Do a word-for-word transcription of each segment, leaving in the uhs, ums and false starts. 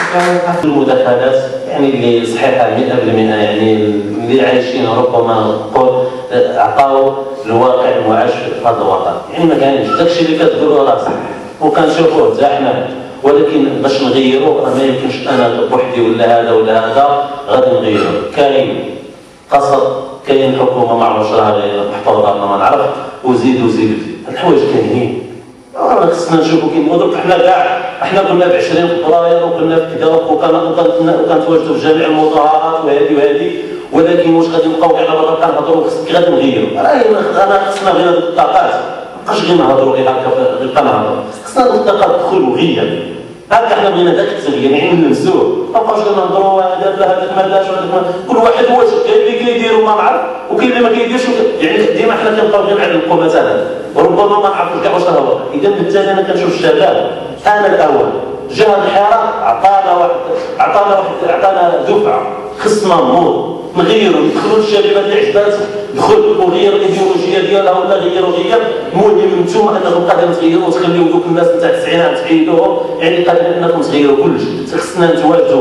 المداخلات يعني اللي صحيحه مئة بالمئة، يعني اللي عايشين ربما نقول عطاو الواقع المعاش في هذا الوطن، يعني ما كاينش داكشي اللي كتقولوا راه صح وكنشوفوه حتى حنا، ولكن باش نغيروا راه ما يمكنش انا بوحدي ولا هذا ولا هذا غادي نغيروا. كاين قصد، كاين حكومه ما عرفتش راه محفوظه ما نعرف، وزيد وزيد وزيد هاد الحوايج كاينين راه خصنا نشوفوا كاين. ودرك حنا كاع حنا كنا ب عشرين فبراير وكنا في كذا وكنتواجدوا في جميع المظاهرات وهذه وهذه، ولكن واش غادي نبقاو غير برا كنهضروا كي غادي نغيروا؟ راه انا خصنا غير هاد الطاقات، مابقاش غير نهضروا غير هكا غير كنهضروا، خصنا هاد الطاقات تدخل وغير هكا. حنا بغينا داك التغيير يعني نلمسوه، مابقاوش غير نهضروا هذا لا هذاك ما دارش وهذاك، كل واحد واش كاين اللي كيدير وما نعرف وكاين اللي ما كيديرش، يعني ديما حنا كنبقاو غير نعلقوا مثلا وربما ما نعرفوش كاع واش راه واقع. اذا بالتالي انا كنشوف الشباب انا الاول جا هذا الحراك عطانا واحد عطانا واحد عطانا دفعه، خصنا نموت نغيروا ندخلوا الشباب اللي عجبات دخل وغير الايديولوجيه ديالها ولا غيروا غير. المهم نتوما انكم قادرين تغيروا وتخليو دوك الناس نتاع التسعينات تحيدوهم، يعني قادرين انكم تغيروا كلشي. خصنا نتواجدوا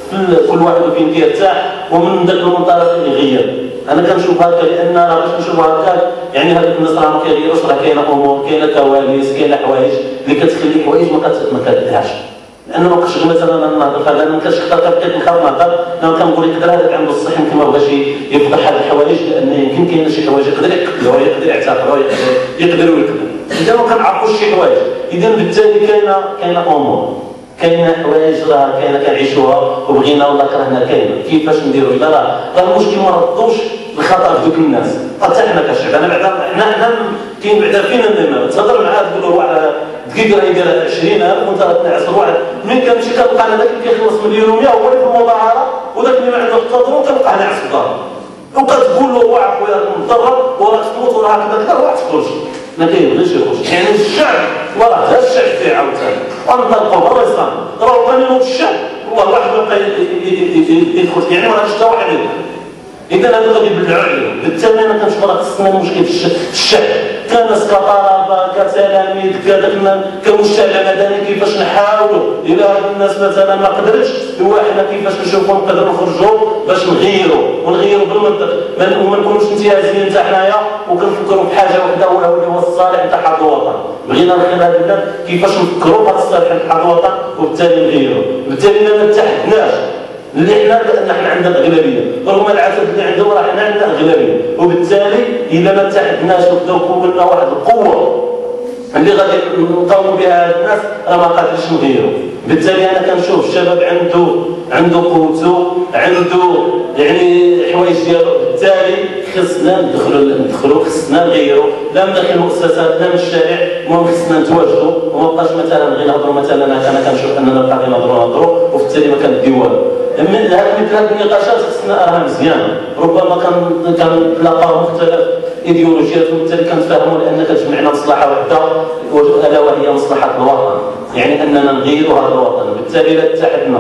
كل واحد فين كيرتاح ومن ذاك المنطلق يغير. انا كنشوف هكا لان راه باش نشوف هكا يعني هذوك الناس راه ما كيغيروش، راه كاينه امور كاينه كواليس كاينه حوايج اللي كتخلي حوايج ما كتديرهاش. لانه ما بقاش مثلا انا نهضر فهذا ما كانش حتى بقيت نخاف نهضر، انا كنقول يقدر هذاك عنده الصح يمكن ما بغاش يفضح هذه الحوايج، لان يمكن كاينه شي حوايج يقدر يقدروا يقدر يعترفوا يقدروا يقدروا اذا ما كنعرفوش شي حوايج. اذا بالتالي كاينه كاينه امور كاينه حوايج راه كاينه كنعيشوها وبغينا ولا كرهنا كاينه. كيفاش نديروا؟ اذا راه راه المشكل ما ردوش الخطا في دوك الناس، حتى حنا كشعب. انا بعدا حنا حنا كاين بعدا فينا ندير تهضر معاه تقول له واحد دقيقه راه يدير عشرين ألف وانت تنعس واحد من كنمشي كنلقى انا داك اللي كيخلص مليون ومية هو اللي في المظاهره، وذاك اللي ما عنده حتى ضرو كنلقاه ناعس في الدار، وكتقول له واه خويا مضرب وراك تموت وراه هكذا كذا وراك تخرج ما كيبغيش يخرج. يعني الشعب وراه هذا الشعب فيه عاوتاني ونطلقوا الله يسلم راه كان يموت الشعب والله واحد بقى يدخل يعني ما غاديش حتى واحد يدخل. اذا هذا غادي يبلعوا عليهم. بالتالي انا كنشوف راه خصنا المشكل في الشعب كناس كطلبه كتلاميذ كداك كمجتمع مدني كيفاش نحاولوا الى هاد الناس مثلا ما قدرتش هو حنا كيفاش نشوفوا نقدروا نخرجوا باش نغيروا ونغيروا بالمنطق وما نكونوش انتهازيين حتى حنايا وكنفكروا في حاجه وحده وهو هو الصالح تاع هذا الوطن. بغينا نغير هذا البلاد كيفاش نفكروا بهذا الصالح تاع هذا الوطن وبالتالي نغيروا. بالتالي ما اتحدناش اللي حنا لان حنا عندنا اغلبيه رغم العدد اللي عندهم راه حنا عندنا اغلبيه، وبالتالي الا ما اتحدناش وبداو كونا واحد القوه اللي غادي نقاوموا بها هاد الناس راه ما قادرينش نغيروا. بالتالي انا كنشوف الشباب عنده عنده قوته عنده يعني حوايج ديالو. بالتالي خصنا ندخلوا ندخلوا خصنا نغيروا لا من داخل المؤسسات لا من الشارع. المهم خصنا نتواجدوا وما بقاش مثلا غير نهضروا مثلا انا كنشوف اننا نبقى غير نهضروا نهضروا وبالتالي ما كنديو والو. من هذه مثل هذه النقاشات خصنا راها مزيانه ربما كنتلاقاو مختلف ايديولوجيات وبالتالي كنتفاهموا لان كتجمعنا مصلحه واحده الا وهي مصلحه الوطن، يعني اننا نغيروا هذا الوطن. بالتالي الا اتحدنا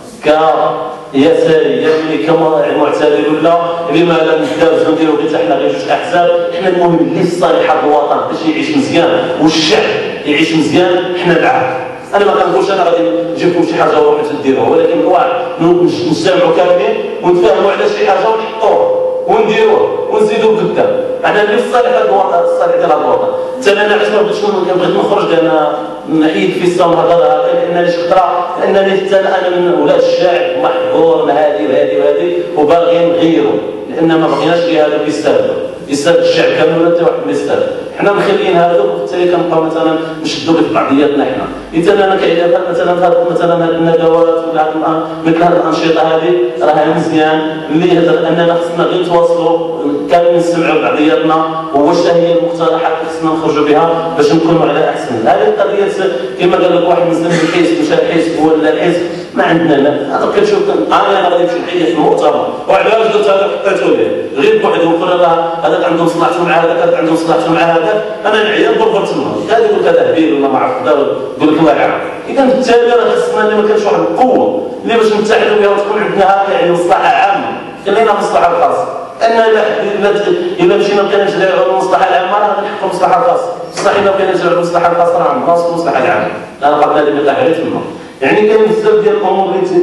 كيساري يعني كمعتدل ولا لما لا ندارجوا نديروا غير حنا غير جوج احزاب، حنا المهم اللي في صالح هذا الوطن باش يعيش مزيان والشعب يعيش مزيان حنا معاه. انا ما كنقولش انا غادي نجيب لكم شي حاجه وروحوا تديروها، ولكن واحد نجتمعوا كاملين ونتفاهموا على شي حاجه ونحطوها ونديروها ونزيدوا قدام. انا اللي في صالح هذا الوطن الصالح ديال هذا الوطن. حتى انا علاش ما بغيتش بغيت نخرج لان نحيد في الصوم هذا لانني خطره لانني حتى انا من اولاد الشعب محظور هذه وهذه وهذه وباغي نغيروا لان ما بغيناش غير هذا يستافدوا يستافد الشعب كامل ولا حتى واحد ما يستافد. حنا مخليين هذا وبالتالي كنبقاو مثلا نشدوا في بعضياتنا حنا. اذا انا كاين مثلا مثلا هذه الندوات ولا مثل هذه الانشطه هذه راها مزيان اللي اننا خصنا غير نتواصلوا كاملين نسمعوا بعضياتنا واش هي المقترحات اللي خصنا نخرجوا بها باش نكونوا على احسن. هذه القضيه كما قال لك واحد مسلم الحزب مشى الحزب ولا الحزب ما عندنا لا. هذا كنشوف انا غادي نمشي نحيد في المؤتمر وعلاش درت هذا حطيته ليه غير بوحدهم اخر هذاك عندهم مصلحته مع هذاك هذاك عندهم مصلحته مع هذاك انا نعيا نضرب تما هذا يقول لك هذا هبيل ولا ما عرفت يقول لك الله يعاون. اذا بالتالي راه خصنا اللي ما كانش واحد القوه اللي باش نتحدوا بها وتكون عندنا يعني مصلحه عامه خلينا المصلحه الخاصه. ان الا الا مشينا بقينا نجريو على المصلحه العامه راه غادي نحققوا المصلحه الخاصه. بصح الا بقينا نجريو على المصلحه الخاصه راه ناقص المصلحه العامه. انا قبل هذه ما تاع تما يعني كاين بزاف ديال الامور اللي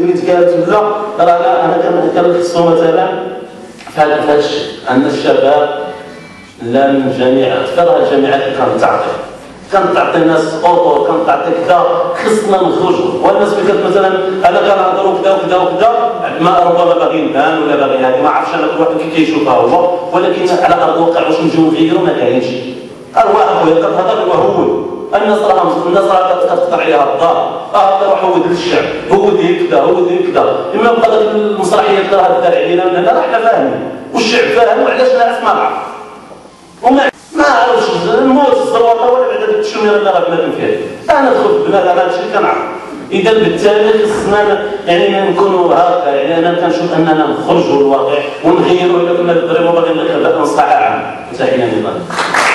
كنلخصوا مثلا في هذا الشيء ان الشباب لا من جميع اكثر الجامعات اللي كانت تعطي كانت تعطي الناس اوطو كانت تعطي كذا خصنا نخرجوا والناس فكرت مثلا انا كنهضروا كذا وكذا وكذا ما ربما باغي نبان ولا باغي هذه ما عرفتش انا كل واحد كي كيشوفها هو ولكن على ارض الواقع واش نجيو نغيروا ما كاينش ارواح خويا كتهضر وهول الناس راه الناس راه كتقطع عليها الدار اه روح هود للشعب هود كذا هود كذا اما بقى ديك المسرحيه اللي راه دار علينا من هنا راه حنا فاهمين والشعب فاهم وعلاش الناس ما نعرف وما ما عرفش الموت الزروطه ولا بعد ديك التشميره اللي راه بنادم فيها انا دخلت في بلاد هذا الشيء كنعرف اذا بالتالي خصنا يعني نكونوا هكا يعني انا كنشوف اننا نخرجوا للواقع ونغيروا الا كنا بالضريبه باغيين نصلحها عام تحيه نظام